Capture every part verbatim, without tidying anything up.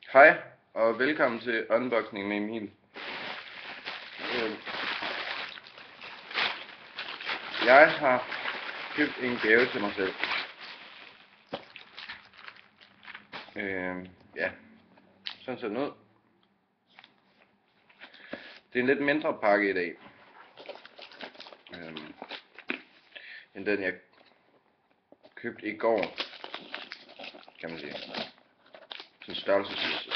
Hej og velkommen til unboxing med Emil. Øh, Jeg har købt en gave til mig selv. Øh, ja, sådan ser den ud. Det er en lidt mindre pakke i dag, øh, end den jeg købte i går, kan man sige. Sådan størrelsesmæssigt.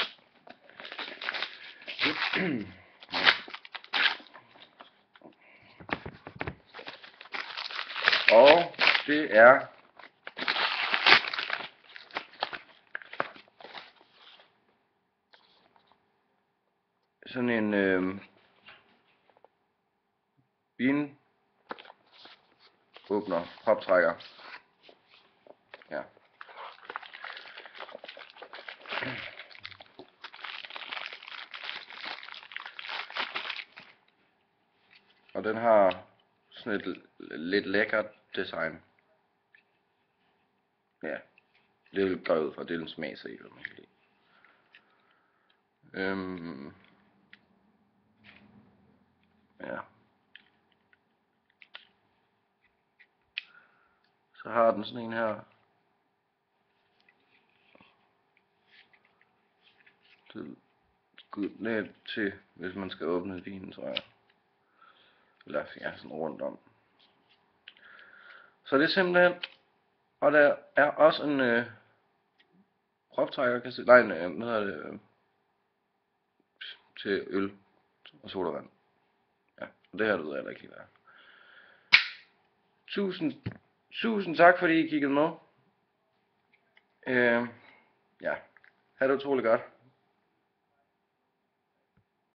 Og det er sådan en øh, bin åbner, poptrækker. Ja. Og den har sådan et lidt lækkert design. Ja, det vil gå ud fra, det er en smagsag, hvad man kan lide. Øhm, ja. Så har den sådan en her. Det er ned til, hvis man skal åbne vinen, tror jeg. Eller ja, sådan rundt om. Så det er simpelthen, og der er også en øh, proptrækker, kan se, nej, en, øh, hvad hedder det, øh, til øl og sodavand. Ja, og det her ved jeg heller ikke helt hvad. Tusind, tusind tak fordi I kiggede med. Øh, ja, ha' det utroligt godt.